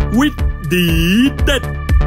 วิทย์ดีเด็ด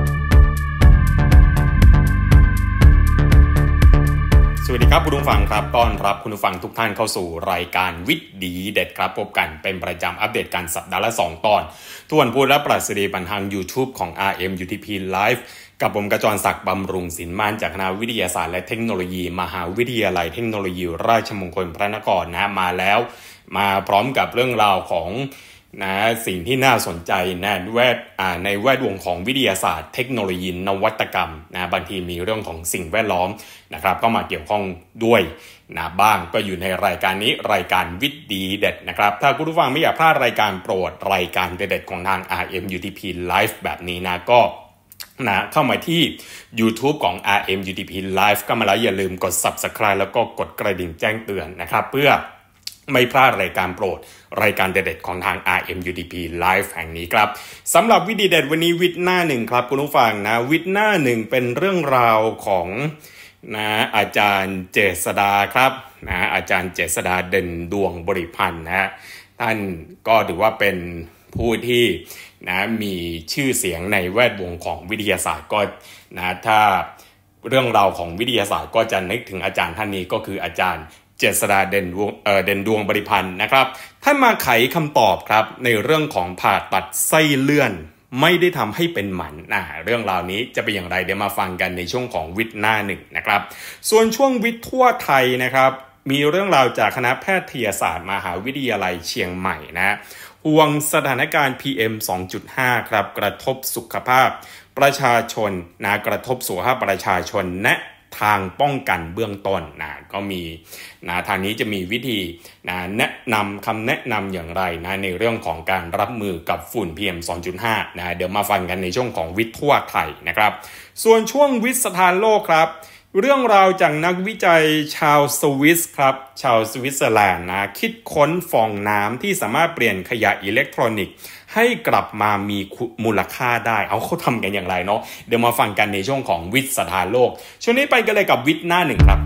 สวัสดีครับคุณผู้ฟังครับต้อนรับคุณผู้ฟังทุกท่านเข้าสู่รายการวิทย์ดีเด็ดครับพบกันเป็นประจำอัปเดตกันสัปดาห์ละ2ตอนทุกวันพุธและพฤหัสบดีทาง YouTube ของ RMUTP Live กับผมกจรศักดิ์บำรุงศิลป์ม่านจากคณะวิทยาศาสตร์และเทคโนโลยีมหาวิทยาลัยเทคโนโลยีราชมงคลพระนครนะมาแล้วมาพร้อมกับเรื่องราวของสิ่งที่น่าสนใจในแวดวงของวิทยาศาสตร์เทคโนโลยีนวัตกรรมบางทีมีเรื่องของสิ่งแวดล้อมนะครับก็มาเกี่ยวข้องด้วยบ้างก็อยู่ในรายการนี้รายการวิทย์ดีเด็ดนะครับถ้าคุณผู้ฟังไม่อยากพลาดรายการโปรดรายการเด็ดของทาง RMUTP Live แบบนี้ก็เข้ามาที่ YouTube ของ RMUTP Live ก็มาแล้วอย่าลืมกด Subscribe แล้วก็กดกระดิ่งแจ้งเตือนนะครับเพื่อไม่พลาดรายการโปรดรายการเด็ดๆของทาง RMUTP Live แห่งนี้ครับสำหรับวิทย์ดีเด็ดวันนี้วิทย์หน้าหนึ่งครับคุณผู้ฟังวิทย์หน้าหนึ่งเป็นเรื่องราวของอาจารย์เจษฎาครับอาจารย์เจษฎาเด่นดวงบริพันธ์ท่านก็ถือว่าเป็นผู้ที่มีชื่อเสียงในแวดวงของวิทยาศาสตร์ก็ถ้าเรื่องราวของวิทยาศาสตร์ก็จะนึกถึงอาจารย์ท่านนี้ก็คืออาจารย์เจษฎาเด่นดวงบริพันธ์นะครับท่านมาไขคำตอบครับในเรื่องของผ่าตัดไส้เลื่อนไม่ได้ทำให้เป็นหมันเรื่องราวนี้จะเป็นอย่างไรเดี๋ยวมาฟังกันในช่วงของวิทย์หน้าหนึ่งนะครับส่วนช่วงวิทย์ทั่วไทยนะครับมีเรื่องราวจากคณะแพทยศาสตร์มหาวิทยาลัยเชียงใหม่ห่วงสถานการณ์ PM 2.5 ครับกระทบสุขภาพประชาชนกระทบสุขภาพประชาชนแนะทางป้องกันเบื้องต้นก็มีทางนี้จะมีวิธีแนะนำคำแนะนำอย่างไรในเรื่องของการรับมือกับฝุ่น PM 2.5 เดี๋ยวมาฟังกันในช่วงของวิทย์ทั่วไทยนะครับส่วนช่วงวิทย์สถานโลกครับเรื่องราวจากนักวิจัยชาวสวิสครับชาวสวิตเซอร์แลนด์คิดค้นฟองน้ำที่สามารถเปลี่ยนขยะอิเล็กทรอนิกส์ให้กลับมามีมูลค่าได้เขาทำกันอย่างไรเนาะเดี๋ยวมาฟังกันในช่วงของวิทย์สถานโลกช่วงนี้ไปกันเลยกับวิทย์หน้าหนึ่งครับ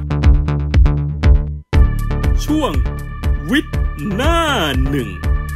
ช่วงวิทย์หน้าหนึ่ง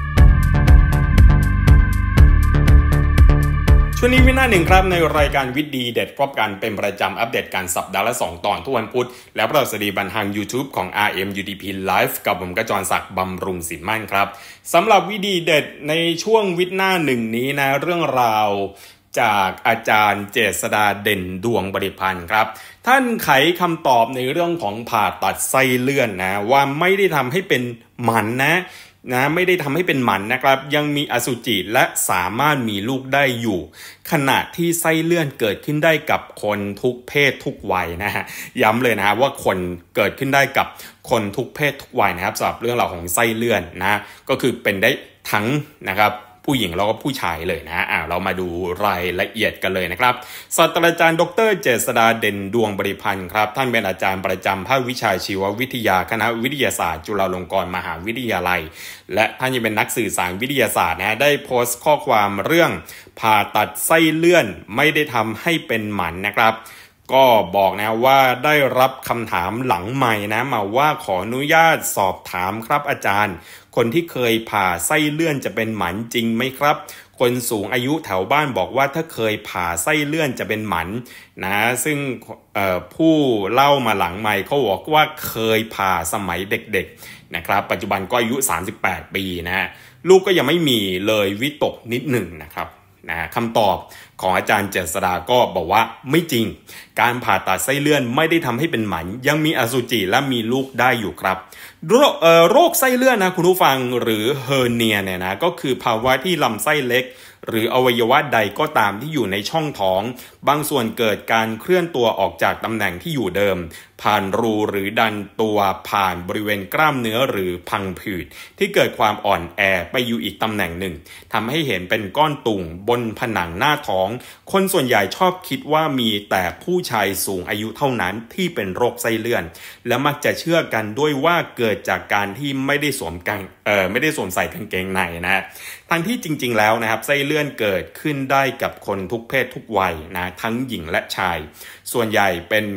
ช่วงนี้วิทย์หน้าหนึ่งครับในรายการวิทย์ดีเด็ดพบกันเป็นประจำอัปเดตการสัปดาห์ละ2ตอนทุกวันพุธและพฤหัสบดีทาง YouTube ของ RMUTP Live กับผมกจรศักดิ์บำรุงศิลป์มั่นครับสำหรับวิทย์ดีเด็ดในช่วงวิทย์หน้าหนึ่งนี้เรื่องราวจากอาจารย์เจษฎาเด่นดวงบริพันธ์ครับท่านไขคำตอบในเรื่องของผ่าตัดไส้เลื่อนว่าไม่ได้ทำให้เป็นหมันไม่ได้ทำให้เป็นหมันนะครับยังมีอสุจิและสามารถมีลูกได้อยู่ขณะที่ไส้เลื่อนเกิดขึ้นได้กับคนทุกเพศทุกวัยย้ำเลยว่าคนเกิดขึ้นได้กับคนทุกเพศทุกวัยนะครับสำหรับเรื่องราวของไส้เลื่อนก็คือเป็นได้ทั้งนะครับผู้หญิงแล้วก็ผู้ชายเลยเรามาดูรายละเอียดกันเลยนะครับศาสตราจารย์ดร.เจษฎาเด่นดวงบริพันธ์ครับท่านเป็นอาจารย์ประจำภาควิชาชีววิทยาคณะวิทยาศาสตร์จุฬาลงกรณ์มหาวิทยาลัยและท่านยังเป็นนักสื่อสารวิทยาศาสตร์ได้โพสต์ข้อความเรื่องผ่าตัดไส้เลื่อนไม่ได้ทำให้เป็นหมันนะครับก็บอกว่าได้รับคำถามหลังไมค์มาว่าขออนุญาตสอบถามครับอาจารย์คนที่เคยผ่าไส้เลื่อนจะเป็นหมันจริงไหมครับคนสูงอายุแถวบ้านบอกว่าถ้าเคยผ่าไส้เลื่อนจะเป็นหมันซึ่งผู้เล่ามาหลังไมค์เขาบอกว่าเคยผ่าสมัยเด็กๆนะครับปัจจุบันก็อายุ38ปีลูกก็ยังไม่มีเลยวิตกนิดหนึ่งนะครับคำตอบของอาจารย์เจษฎาก็บอกว่าไม่จริงการผ่าตัดไส้เลื่อนไม่ได้ทำให้เป็นหมันยังมีอสุจิและมีลูกได้อยู่ครับโรคไส้เลื่อนคุณผู้ฟังหรือเฮอร์เนียก็คือภาวะที่ลำไส้เล็กหรืออวัยวะใดก็ตามที่อยู่ในช่องท้องบางส่วนเกิดการเคลื่อนตัวออกจากตำแหน่งที่อยู่เดิมผ่านรูหรือดันตัวผ่านบริเวณกล้ามเนื้อหรือพังผืดที่เกิดความอ่อนแอไปอยู่อีกตำแหน่งหนึ่งทำให้เห็นเป็นก้อนตุ่มบนผนังหน้าท้องคนส่วนใหญ่ชอบคิดว่ามีแต่ผู้ชายสูงอายุเท่านั้นที่เป็นโรคไส้เลื่อนและมักจะเชื่อกันด้วยว่าเกิดจากการที่ไม่ได้สวมใส่กางเกงในทั้งที่จริงๆแล้วนะครับไส้เลื่อนเกิดขึ้นได้กับคนทุกเพศทุกวัยทั้งหญิงและชายส่วนใหญ่เป็น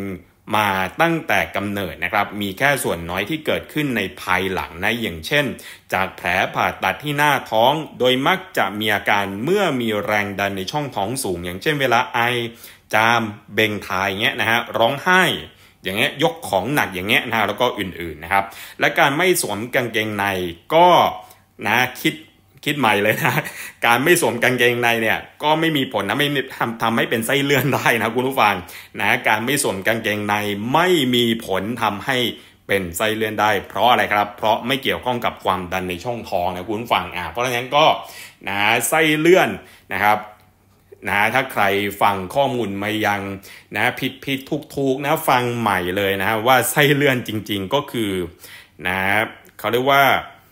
มาตั้งแต่กำเนิดนะครับมีแค่ส่วนน้อยที่เกิดขึ้นในภายหลังนะอย่างเช่นจากแผลผ่าตัดที่หน้าท้องโดยมักจะมีอาการเมื่อมีแรงดันในช่องท้องสูงอย่างเช่นเวลาไอจามเบ่งถ่ายเงี้ยนะฮะร้องไห้อย่างเงี้ยยกของหนักอย่างเงี้ยนะแล้วก็อื่นๆนะครับและการไม่สวมกางเกงในก็นะคิดใหม่เลยนะการไม่สวมกางเกงในเนี่ยก็ไม่มีผลนะไม่ทำให้เป็นไส้เลื่อนได้นะคุณผู้ฟังนะการไม่สวมกางเกงในไม่มีผลทำให้เป็นไส้เลื่อนได้เพราะอะไรครับเพราะไม่เกี่ยวข้องกับความดันในช่องท้องนะคุณผู้ฟังเพราะฉะนั้นก็นะไส้เลื่อนนะครับนะถ้าใครฟังข้อมูลมายังนะผิดถูกนะฟังใหม่เลยนะว่าไส้เลื่อนจริงๆก็คือนะเขาเรียกว่า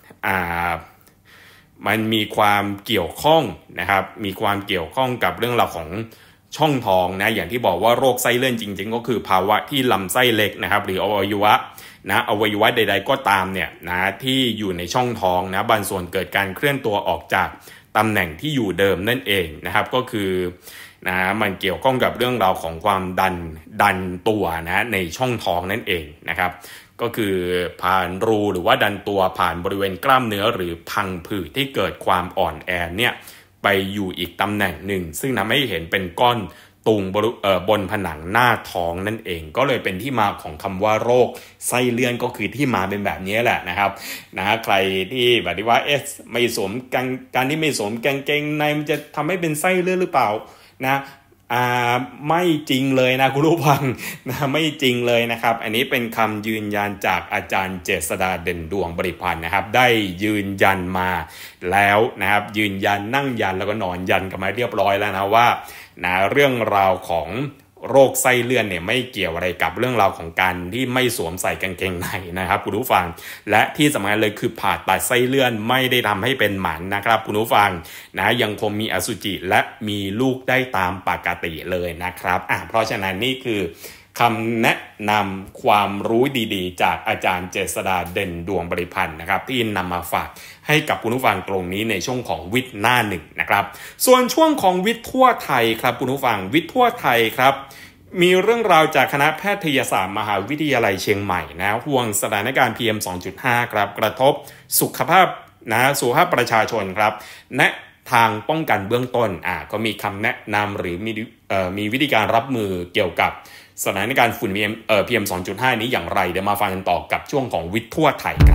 มันมีความเกี่ยวข้องนะครับมีความเกี่ยวข้องกับเรื่องราวของช่องท้องนะอย่างที่บอกว่าโรคไส้เลื่อนจริงๆก็คือภาวะที่ลำไส้เล็กนะครับหรืออวัยวะใดๆก็ตามเนี่ยนะที่อยู่ในช่องท้องนะบางส่วนเกิดการเคลื่อนตัวออกจากตำแหน่งที่อยู่เดิมนั่นเองนะครับก็คือนะมันเกี่ยวข้องกับเรื่องราวของความดันตัวนะในช่องท้องนั่นเองนะครับก็คือผ่านรูหรือว่าดันตัวผ่านบริเวณกล้ามเนื้อหรือพังผืดที่เกิดความอ่อนแอเนี่ยไปอยู่อีกตำแหน่งหนึ่งซึ่งทำให้เห็นเป็นก้อนตุงบนผนังหน้าท้องนั่นเองก็เลยเป็นที่มาของคำว่าโรคไส้เลื่อนก็คือที่มาเป็นแบบนี้แหละนะครับใครที่แบบว่าไม่สวมการที่ไม่สวมกางเกงในมันจะทำให้เป็นไส้เลื่อนหรือเปล่านะไม่จริงเลยนะคุณผู้ฟังนะไม่จริงเลยนะครับอันนี้เป็นคำยืนยันจากอาจารย์เจษฎาเด่นดวงบริพันธ์นะครับได้ยืนยันมาแล้วนะครับยืนยันนั่งยันแล้วก็นอนยันกันมาเรียบร้อยแล้วนะว่านะเรื่องราวของโรคไส้เลื่อนเนี่ยไม่เกี่ยวอะไรกับเรื่องราวของการที่ไม่สวมใส่กางเกงในนะครับคุณผู้ฟังและที่สำคัญเลยคือผ่าตัดไส้เลื่อนไม่ได้ทำให้เป็นหมันนะครับคุณผู้ฟังนะยังคงมีอสุจิและมีลูกได้ตามปกติเลยนะครับเพราะฉะนั้นนี่คือคำแนะนำความรู้ดีๆจากอาจารย์เจษฎาเด่นดวงบริพันธ์นะครับที่นำมาฝากให้กับคุณผู้ฟังตรงนี้ในช่วงของวิทย์หน้าหนึ่งนะครับส่วนช่วงของวิทย์ทั่วไทยครับคุณผู้ฟังวิทย์ทั่วไทยครับมีเรื่องราวจากคณะแพทยศาสตร์มหาวิทยาลัยเชียงใหม่นะห่วงสถานการณ์ PM 2.5 ครับกระทบสุขภาพประชาชนครับแนะทางป้องกันเบื้องต้นก็มีคำแนะนำหรือมีวิธีการรับมือเกี่ยวกับสถานการณ์ฝุ่น PM 2.5 นี้อย่างไรเดี๋ยวมาฟังกันต่อกับช่วงของวิทย์ทั่วไทยครับ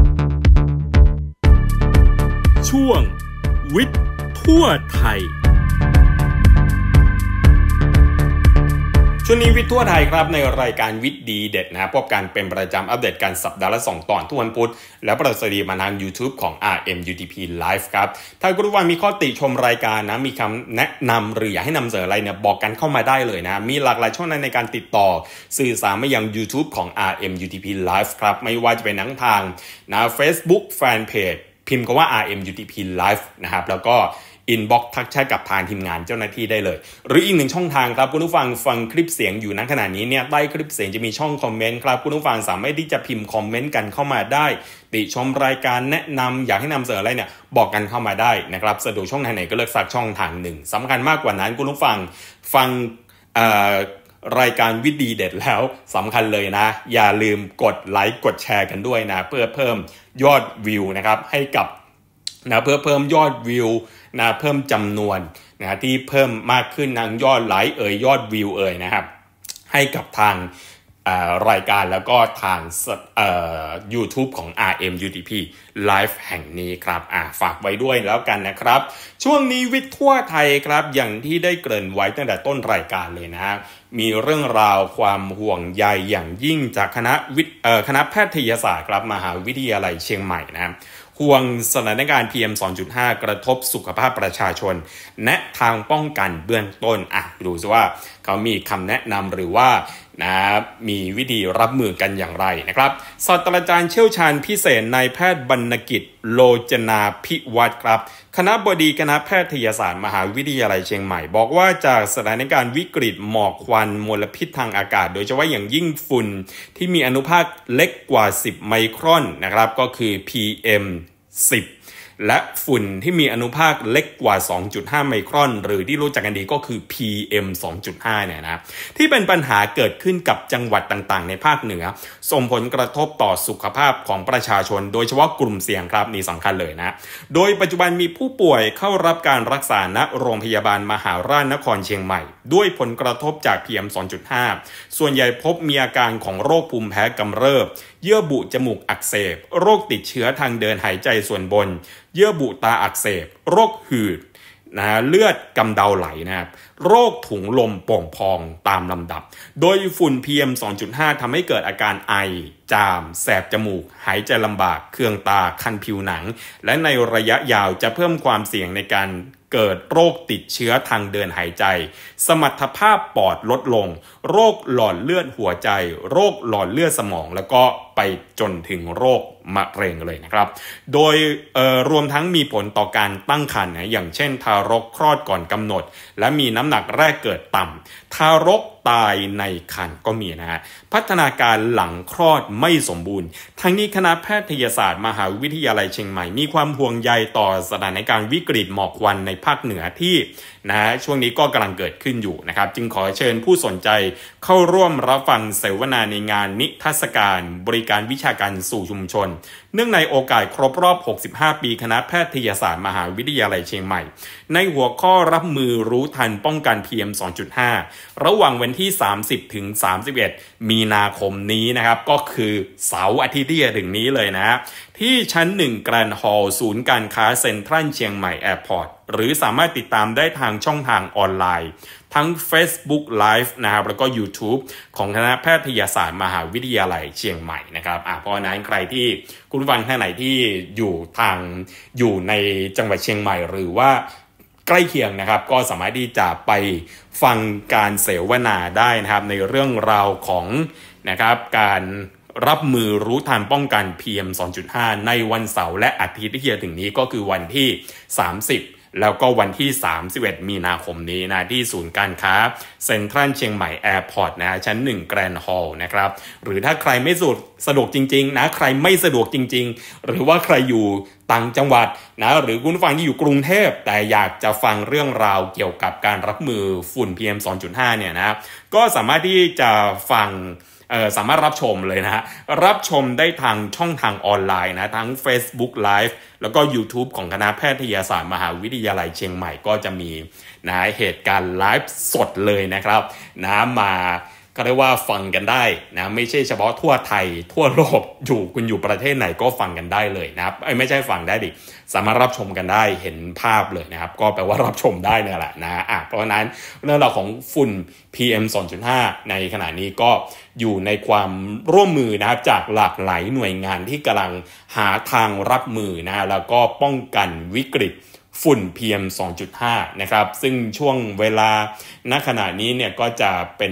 ช่วงวิทย์ทั่วไทยช่วงนี้วิทย์ทั่วไทยครับในรายการวิทย์ดีเด็ดนะครับพบกันเป็นประจำอัปเดตกันสัปดาห์ละ2ตอนทุกวันพุธและประสดีมาทาง YouTube ของ RMUTP Live ครับถ้าคุณผู้ฟังมีข้อติชมรายการนะมีคำแนะนำหรืออยากให้นำเสนออะไรเนี่ยบอกกันเข้ามาได้เลยนะมีหลากหลายช่องทางในการติดต่อสื่อสารมายัง YouTube ของ RMUTP Live ครับไม่ว่าจะเป็นทางFacebook Fanpage พิมพ์คำว่า RMUTP Live นะครับแล้วก็inbox ทักแชทกับทางทีมงานเจ้าหน้าที่ได้เลยหรืออีกหนึ่งช่องทางครับคุณผู้ฟังฟังคลิปเสียงอยู่ณขณะนี้เนี่ยใต้คลิปเสียงจะมีช่องคอมเมนต์ครับคุณผู้ฟังสามารถที่จะพิมพ์คอมเมนต์กันเข้ามาได้ติชมรายการแนะนำอยากให้นำเสนออะไรเนี่ยบอกกันเข้ามาได้นะครับสะดวกช่องทางไหนก็เลือกสักช่องทางหนึ่งสำคัญมากกว่านั้นคุณผู้ฟังรายการวิทย์ดีเด็ดแล้วสำคัญเลยนะอย่าลืมกดไลค์กดแชร์กันด้วยนะเพื่อเพิ่มยอดวิวนะครับให้กับเพื่อเพิ่มยอดวิวเพิ่มจำนวนที่เพิ่มมากขึ้นทั้งยอดไลค์ยอดวิวนะครับให้กับทางรายการแล้วก็ทางYouTube ของ RMUTP Live แห่งนี้ครับฝากไว้ด้วยแล้วกันนะครับช่วงนี้วิทย์ทั่วไทยครับอย่างที่ได้เกริ่นไว้ตั้งแต่ต้นรายการเลยนะมีเรื่องราวความห่วงใยอย่างยิ่งจากคณะแพทยศาสตร์ครับมหาวิทยาลัยเชียงใหม่นะครับห่วงสถานการณ์ PM 2.5 กระทบสุขภาพประชาชนแนะทางป้องกันเบื้องต้นดูซิว่าเขามีคำแนะนำหรือว่ามีวิธีรับมือกันอย่างไรนะครับศาสตราจารย์เชี่ยวชาญพิเศษนายแพทย์บรรณกิจโลจนาภิวัฒน์ครับคณบดีคณะแพทยศาสตร์มหาวิทยาลัยเชียงใหม่บอกว่าจากสถานการณ์วิกฤตหมอกควันมลพิษทางอากาศโดยเฉพาะอย่างยิ่งฝุ่นที่มีอนุภาคเล็กกว่า10ไมครอนนะครับก็คือ PM 10 และฝุ่นที่มีอนุภาคเล็กกว่า 2.5 ไมครอนหรือที่รู้จักกันดีก็คือ PM 2.5 เนี่ยนะที่เป็นปัญหาเกิดขึ้นกับจังหวัดต่างๆในภาคเหนือส่งผลกระทบต่อสุขภาพของประชาชนโดยเฉพาะกลุ่มเสี่ยงครับนี่สำคัญเลยนะโดยปัจจุบันมีผู้ป่วยเข้ารับการรักษาณโรงพยาบาลมหาราชนครเชียงใหม่ด้วยผลกระทบจาก PM 2.5 ส่วนใหญ่พบมีอาการของโรคภูมิแพ้กำเริบเยื่อบุจมูกอักเสบโรคติดเชื้อทางเดินหายใจส่วนบนเยื่อบุตาอักเสบโรคหืดเลือดกำเดาไหลนะครับโรคถุงลมโป่งพองตามลำดับโดยฝุ่น PM 2.5 ทำให้เกิดอาการไอจามแสบจมูกหายใจลำบากเคืองตาคันผิวหนังและในระยะยาวจะเพิ่มความเสี่ยงในการเกิดโรคติดเชื้อทางเดินหายใจสมรรถภาพปอดลดลงโรคหลอดเลือดหัวใจโรคหลอดเลือดสมองแล้วก็ไปจนถึงโรคมะเร็งเลยนะครับโดยรวมทั้งมีผลต่อการตั้งครรภ์นะอย่างเช่นทารกคลอดก่อนกำหนดและมีน้ำหนักแรกเกิดต่ำทารกตายในครรภ์ก็มีนะฮะพัฒนาการหลังคลอดไม่สมบูรณ์ทั้งนี้คณะแพทยศาสตร์มหาวิทยาลัยเชียงใหม่มีความห่วงใยต่อสถานการณ์วิกฤตหมอกควันในภาคเหนือที่ช่วงนี้ก็กำลังเกิดขึ้นอยู่นะครับจึงขอเชิญผู้สนใจเข้าร่วมรับฟังเสวนาในงานนิทรรศการบริการวิชาการสู่ชุมชนเนื่องในโอกาสครบรอบ65ปีคณะแพทยศาสตร์มหาวิทยาลัยเชียงใหม่ในหัวข้อรับมือรู้ทันป้องกัน PM 2.5 ระหว่างวันที่30ถึง31มีนาคมนี้นะครับก็คือเสาร์อาทิตย์ที่จะถึงนี้เลยนะที่ชั้น1แกรนด์ฮอลล์ศูนย์การค้าเซ็นทรัลเชียงใหม่แอร์พอร์ตหรือสามารถติดตามได้ทางช่องทางออนไลน์ทั้ง Facebook Live นะครับแล้วก็ YouTube ของคณะแพทยศาสตร์มหาวิทยาลัยเชียงใหม่นะครับเพราะนั้นใครที่คุณผู้ฟังท่านไหนที่อยู่ในจังหวัดเชียงใหม่หรือว่าใกล้เคียงนะครับก็สามารถที่จะไปฟังการเสวนาได้นะครับในเรื่องราวของนะครับการรับมือรู้ทันป้องกัน PM 2.5 ในวันเสาร์และอาทิตย์ที่จะถึงนี้ก็คือวันที่30แล้วก็วันที่31มีนาคมนี้นะที่ศูนย์การค้าเซ็นทรัลเชียงใหม่แอร์พอร์ตนะชั้น1แกรนด์ฮอลล์นะครับหรือถ้าใครไม่สะดวกจริงๆนะใครไม่สะดวกจริงๆหรือว่าใครอยู่ต่างจังหวัดนะหรือคุณผู้ฟังที่อยู่กรุงเทพแต่อยากจะฟังเรื่องราวเกี่ยวกับการรับมือฝุ่น PM 2.5 เนี่ยนะก็สามารถที่จะฟังสามารถรับชมเลยนะฮะรับชมได้ทางช่องทางออนไลน์นะทั้ง Facebook Live แล้วก็ YouTube ของคณะแพทยศาสตร์มหาวิทยาลัยเชียงใหม่ก็จะมีนะเหตุการณ์ไลฟ์สดเลยนะครับนะมาก็เรียกว่าฟังกันได้นะไม่ใช่เฉพาะทั่วไทยทั่วโลกคุณอยู่ประเทศไหนก็ฟังกันได้เลยนะครับไม่ใช่ฟังได้ดิสามารถรับชมกันได้เห็นภาพเลยนะครับก็แปลว่ารับชมได้เนี่ยแหละนะเพราะฉะนั้นเรื่องราวของฝุ่น PM 2.5 ในขณะนี้ก็อยู่ในความร่วมมือนะครับจากหลากหลายหน่วยงานที่กำลังหาทางรับมือนะแล้วก็ป้องกันวิกฤตฝุ่น PM 2.5 นะครับซึ่งช่วงเวลาณขณะนี้เนี่ยก็จะเป็น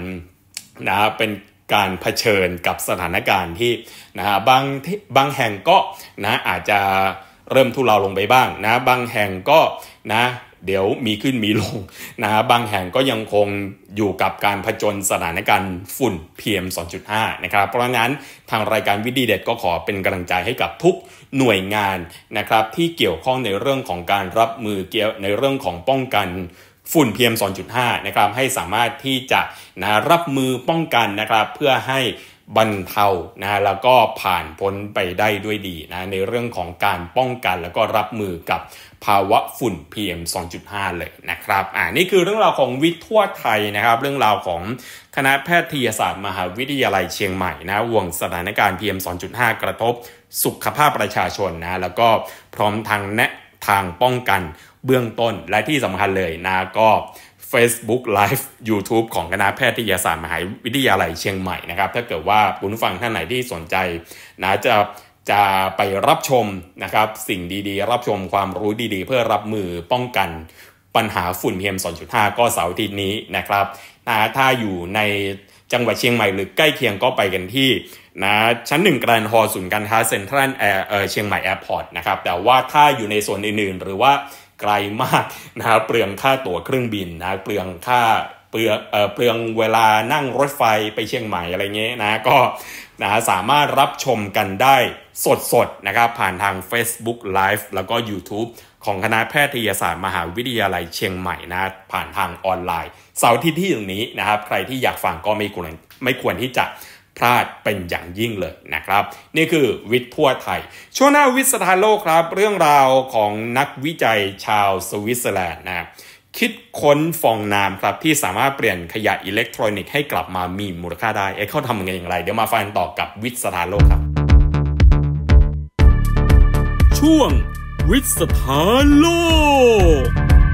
การเผชิญกับสถานการณ์ที่บางแห่งก็อาจจะเริ่มทุเลาลงไปบ้างนะบางแห่งก็เดี๋ยวมีขึ้นมีลงบางแห่งก็ยังคงอยู่กับการผจญสถานการณ์ฝุ่น PM 2.5 นะครับเพราะฉะนั้นทางรายการวิดีเด็ดก็ขอเป็นกำลังใจให้กับทุกหน่วยงานนะครับที่เกี่ยวข้องในเรื่องของการรับมือในเรื่องของป้องกันฝุ่น PM 2.5 นะครับให้สามารถที่จะรับมือป้องกันนะครับเพื่อให้บรรเทาแล้วก็ผ่านพ้นไปได้ด้วยดีในเรื่องของการป้องกันแล้วก็รับมือกับภาวะฝุ่น PM 2.5 เลยนะครับนี่คือเรื่องราวของวิทย์ทั่วไทยนะครับเรื่องราวของคณะแพทยศาสตร์มหาวิทยาลัยเชียงใหม่ห่วงสถานการณ์ PM 2.5 กระทบสุขภาพประชาชนแล้วก็พร้อมทางแนะทางป้องกันเบื้องต้นและที่สำคัญเลยก็ Facebook Live YouTube ของคณะแพทยศาสตร์มหาวิทยาลัยเชียงใหม่นะครับถ้าเกิดว่าคุณผู้ฟังท่านไหนที่สนใจจะไปรับชมนะครับสิ่งดีๆรับชมความรู้ดีๆเพื่อรับมือป้องกันปัญหาฝุ่น PM 2.5 ก็เสาร์อาทิตย์นี้นะครับถ้าอยู่ในจังหวัดเชียงใหม่หรือใกล้เคียงก็ไปกันที่ชั้น1แกรนด์ฮอลล์ศูนย์การค้าเซ็นทรัลเชียงใหม่แอร์พอร์ตนะครับแต่ว่าถ้าอยู่ในส่วนอื่นๆหรือว่าไกลมากเปลืองค่าตั๋วเครื่องบินเปลืองเวลานั่งรถไฟไปเชียงใหม่อะไรเงี้ยก็สามารถรับชมกันได้สดๆนะครับผ่านทาง Facebook Live แล้วก็ YouTube ของคณะแพทยศาสตร์มหาวิทยาลัยเชียงใหม่นะผ่านทางออนไลน์เสาร์อาทิตย์ที่อย่างนี้นะครับใครที่อยากฟังก็ไม่ควรที่จะพลาดเป็นอย่างยิ่งเลยนะครับนี่คือวิทย์ทั่วไทยช่วงหน้าวิทย์สถานโลกครับเรื่องราวของนักวิจัยชาวสวิตเซอร์แลนด์นะคิดค้นฟองน้ำครับที่สามารถเปลี่ยนขยะอิเล็กทรอนิกส์ให้กลับมามีมูลค่าได้เขาทำยังไงอย่างไรเดี๋ยวมาฟังต่อกับวิทย์สถานโลกครับช่วงวิทย์สถานโลก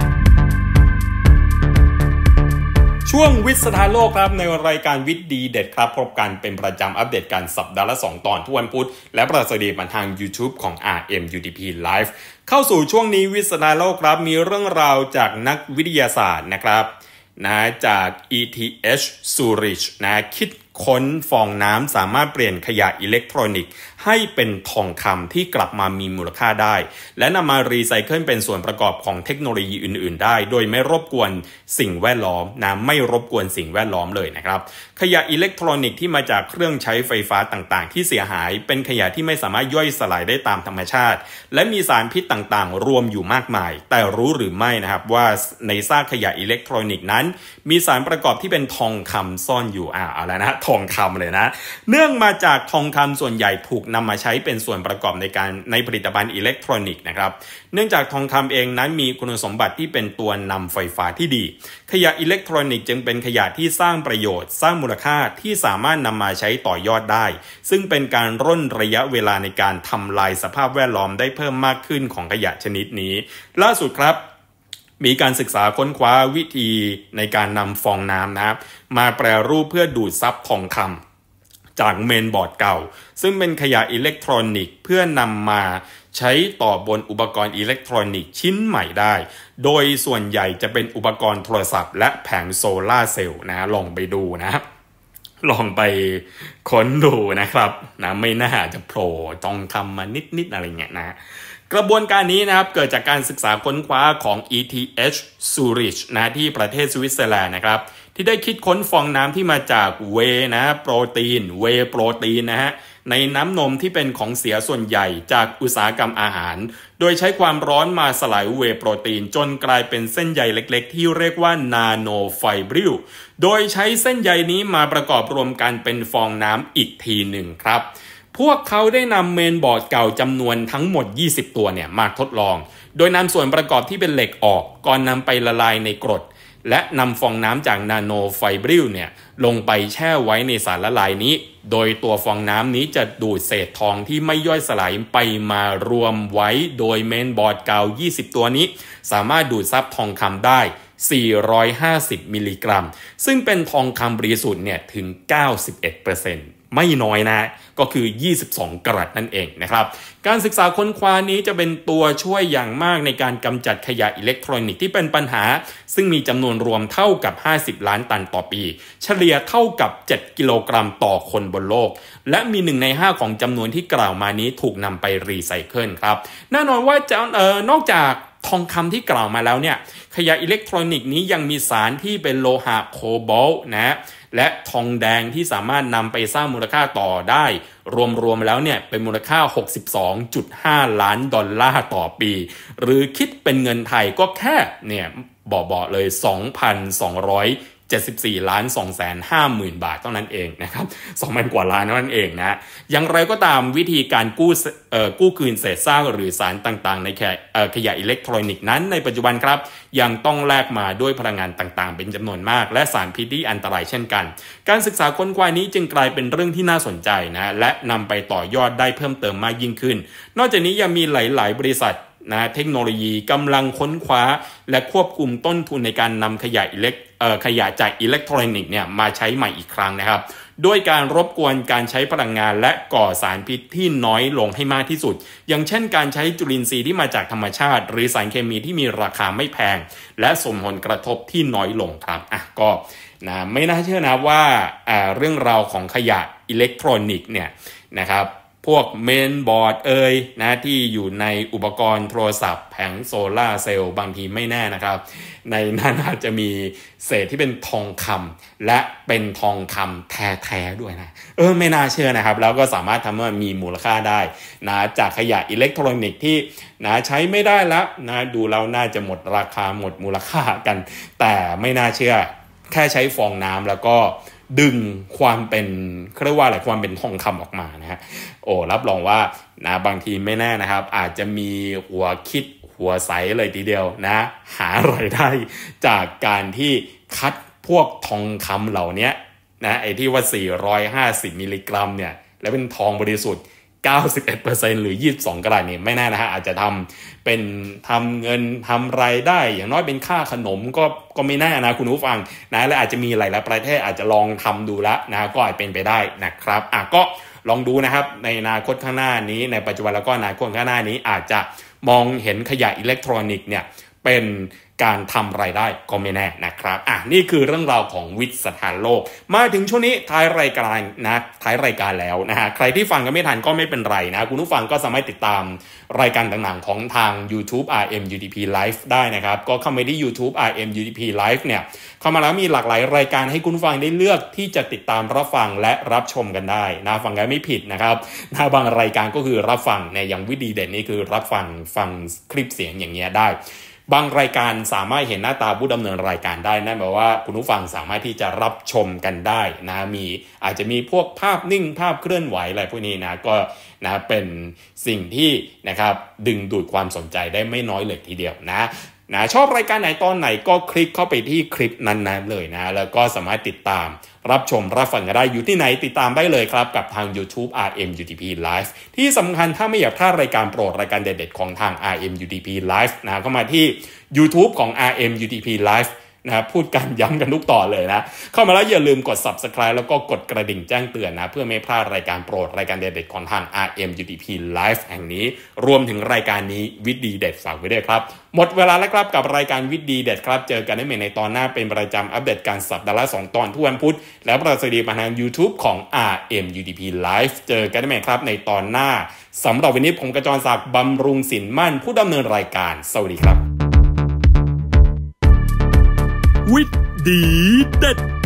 ช่วงวิทย์สถานโลกครับในรายการวิทย์ดีเด็ดครับพบกันเป็นประจำอัปเดตการสัปดาห์ละ2ตอนทุกวันพุธและประสดีผ่านทาง YouTube ของ RMUTP Live เข้าสู่ช่วงนี้วิทย์สถานโลกครับมีเรื่องราวจากนักวิทยาศาสตร์นะครับจาก ETH Zurich คิดค้นฟองน้ำสามารถเปลี่ยนขยะอิเล็กทรอนิกส์ให้เป็นทองคำที่กลับมามีมูลค่าได้และนำมารีไซเคิลเป็นส่วนประกอบของเทคโนโลยีอื่นๆได้โดยไม่รบกวนสิ่งแวดล้อมไม่รบกวนสิ่งแวดล้อมเลยนะครับขยะอิเล็กทรอนิกส์ที่มาจากเครื่องใช้ไฟฟ้าต่างๆที่เสียหายเป็นขยะที่ไม่สามารถย่อยสลายได้ตามธรรมชาติและมีสารพิษต่างๆรวมอยู่มากมายแต่รู้หรือไม่นะครับว่าในซากขยะอิเล็กทรอนิกส์นั้นมีสารประกอบที่เป็นทองคำซ่อนอยู่เอาละนะทองคำเลยนะเนื่องมาจากทองคำส่วนใหญ่ถูกนำมาใช้เป็นส่วนประกอบในผลิตภัณฑ์อิเล็กทรอนิกส์นะครับเนื่องจากทองคำเองนั้นมีคุณสมบัติที่เป็นตัวนำไฟฟ้าที่ดีขยะอิเล็กทรอนิกส์จึงเป็นขยะที่สร้างประโยชน์สร้างมูลค่าที่สามารถนำมาใช้ต่อยอดได้ซึ่งเป็นการร่นระยะเวลาในการทำลายสภาพแวดล้อมได้เพิ่มมากขึ้นของขยะชนิดนี้ล่าสุดครับมีการศึกษาค้นคว้าวิธีในการนำฟองน้ำนะครับมาแปรรูปเพื่อดูดซับทองคำจากเมนบอร์ดเก่าซึ่งเป็นขยะอิเล็กทรอนิกส์เพื่อนำมาใช้ต่อบนอุปกรณ์อิเล็กทรอนิกส์ชิ้นใหม่ได้โดยส่วนใหญ่จะเป็นอุปกรณ์โทรศัพท์และแผงโซลาร์เซลล์ลองไปดูนะครับลองไปค้นดูนะครับไม่น่าจะโผล่ทองคำมานิดๆอะไรเงี้ยนะกระบวนการนี้นะครับเกิดจากการศึกษาค้นคว้าของ ETH Zurich ที่ประเทศสวิตเซอร์แลนด์นะครับที่ได้คิดค้นฟองน้ำที่มาจากเวโปรตีนนะฮะในน้ำนมที่เป็นของเสียส่วนใหญ่จากอุตสาหกรรมอาหารโดยใช้ความร้อนมาสลายเวโปรตีนจนกลายเป็นเส้นใยเล็กๆที่เรียกว่านาโนไฟบริลโดยใช้เส้นใยนี้มาประกอบรวมกันเป็นฟองน้ำอีกทีหนึ่งครับพวกเขาได้นำเมนบอร์ดเก่าจำนวนทั้งหมด20ตัวมาทดลองโดยนำส่วนประกอบที่เป็นเหล็กออกก่อนนำไปละลายในกรดและนำฟองน้ำจากนาโนไฟบริลลงไปแช่ไว้ในสารละลายนี้โดยตัวฟองน้ำนี้จะดูดเศษทองที่ไม่ย่อยสลายไปมารวมไว้โดยเมนบอร์ดเก่า20ตัวนี้สามารถดูดซับทองคำได้450มิลลิกรัมซึ่งเป็นทองคำบริสุทธิ์ถึง 91%ไม่น้อยนะก็คือ22กะรัตนั่นเองนะครับการศึกษาค้นคว้านี้จะเป็นตัวช่วยอย่างมากในการกำจัดขยะอิเล็กทรอนิกส์ที่เป็นปัญหาซึ่งมีจำนวนรวมเท่ากับ50ล้านตันต่อปีเฉลี่ยเท่ากับ7กิโลกรัมต่อคนบนโลกและมี1ใน5ของจำนวนที่กล่าวมานี้ถูกนำไปรีไซเคิลครับแน่นอนว่านอกจากทองคำที่กล่าวมาแล้วขยะอิเล็กทรอนิกส์นี้ยังมีสารที่เป็นโลหะโคบอลต์และทองแดงที่สามารถนำไปสร้างมูลค่าต่อได้รวมๆแล้วเป็นมูลค่า 62.5 ล้านดอลลาร์ต่อปีหรือคิดเป็นเงินไทยก็แค่บอกเลย 2,274 ล้าน 250,000 บาทเท่านั้นเองนะครับ 2,000 กว่าล้านเท่านั้นเองนะอย่างไรก็ตามวิธีการกู้คืนเศษซากหรือสารต่างๆในขยะอิเล็กทรอนิกส์นั้นในปัจจุบันครับยังต้องแลกมาด้วยพลังงานต่างๆเป็นจำนวนมากและสารพิษที่อันตรายเช่นกันการศึกษาค้นคว้านี้จึงกลายเป็นเรื่องที่น่าสนใจและนำไปต่อยอดได้เพิ่มเติมมากยิ่งขึ้นนอกจากนี้ยังมีหลายๆบริษัทเทคโนโลยีกำลังค้นคว้าและควบคุมต้นทุนในการนำขยะจากอิเล็กทรอนิกส์มาใช้ใหม่อีกครั้งนะครับด้วยการรบกวนการใช้พลังงานและก่อสารพิษที่น้อยลงให้มากที่สุดอย่างเช่นการใช้จุลินทรีย์ที่มาจากธรรมชาติหรือสารเคมีที่มีราคาไม่แพงและส่งผลกระทบที่น้อยลงครับก็ไม่น่าเชื่อนะว่าเรื่องราวของขยะอิเล็กทรอนิกส์นะครับพวกเมนบอร์ดนะที่อยู่ในอุปกรณ์โทรศัพท์แผงโซล่าเซลล์บางทีไม่แน่นะครับในนั้นอาจจะมีเศษที่เป็นทองคำและเป็นทองคำแท้ๆด้วยนะไม่น่าเชื่อนะครับแล้วก็สามารถทำให้มันมีมูลค่าได้นะจากขยะอิเล็กทรอนิกส์ที่นะใช้ไม่ได้แล้วนะดูแล้วน่าจะหมดราคาหมดมูลค่ากันแต่ไม่น่าเชื่อแค่ใช้ฟองน้ำแล้วก็ดึงความเป็นเรียกว่าอะไรความเป็นทองคำออกมานะฮะรับรองว่านะบางทีไม่แน่นะครับอาจจะมีหัวคิดหัวใสเลยทีเดียวนะหารายได้จากการที่คัดพวกทองคำเหล่านี้นะไอ้ที่ว่า450มิลลิกรัมเนี่ยแล้วเป็นทองบริสุทธิ์91% หรือ22กะรัตนี่ไม่แน่นะฮะอาจจะทำเงินทำรายได้อย่างน้อยเป็นค่าขนมก็ไม่แน่นะคุณผู้ฟังนะและอาจจะมีหลายๆประเทศอาจจะลองทำดูแล้วนะก็อาจเป็นไปได้นะครับก็ลองดูนะครับในอนาคตข้างหน้านี้ในปัจจุบันแล้วก็อนาคตข้างหน้านี้อาจจะมองเห็นขยะอิเล็กทรอนิกส์เนี่ยเป็นการทำรายได้ก็ไม่แน่นะครับนี่คือเรื่องราวของวิทย์สถานโลกมาถึงช่วงนี้ท้ายรายการแล้วนะฮะใครที่ฟังกันไม่ทันก็ไม่เป็นไรนะคุณผู้ฟังก็สามารถติดตามรายการต่างๆของทาง YouTube RMUTP Live ได้นะครับก็เข้าไปที่ YouTube RMUTP Live เนี่ยเข้ามาแล้วมีหลากหลายรายการให้คุณผู้ฟังได้เลือกที่จะติดตามรับฟังและรับชมกันได้นะฟังกันไม่ผิดนะครับบางรายการก็คือรับฟังในอย่างวิดีเด่นนี่คือรับฟังคลิปเสียงอย่างเงี้ยได้บางรายการสามารถเห็นหน้าตาผู้ดำเนินรายการได้นั่นแปลว่าคุณผู้ฟังสามารถที่จะรับชมกันได้นะอาจจะมีพวกภาพนิ่งภาพเคลื่อนไหวอะไรพวกนี้นะก็นะเป็นสิ่งที่นะครับดึงดูดความสนใจได้ไม่น้อยเลยทีเดียวนะชอบรายการไหนตอนไหนก็คลิกเข้าไปที่คลิปนั้นๆเลยนะแล้วก็สามารถติดตามรับชมรับฟังกันได้อยู่ที่ไหนติดตามได้เลยครับกับทาง YouTube RMUTP Live ที่สำคัญถ้าไม่อยากพลาดรายการโปรดรายการเด็ดๆของทาง RMUTP Live นะก็มาที่ YouTube ของ RMUTP Live นะพูดกันย้ำกันทุกตอนเลยนะเข้ามาแล้วอย่าลืมกด Subscribe แล้วก็กดกระดิ่งแจ้งเตือนนะเพื่อไม่พลาดรายการโปรดรายการเด็ดๆของทาง RMUTP Live แห่งนี้รวมถึงรายการนี้วิทย์ดีเด็ดฝากไว้ด้วยครับหมดเวลาแล้วครับกับรายการวิทย์ดีเด็ดครับเจอกันได้ใหม่ในตอนหน้าเป็นประจำอัปเดตการสัปดาห์ละ2ตอนทุกวันพุธและประสดีผ่านทาง YouTube ของ RMUTP Live เจอกันได้ใหม่ครับในตอนหน้าสำหรับวันนี้ผมกระจรศักดิ์บำรุงสินมั่นผู้ดำเนินรายการสวัสดีครับวิทย์ดีเด็ด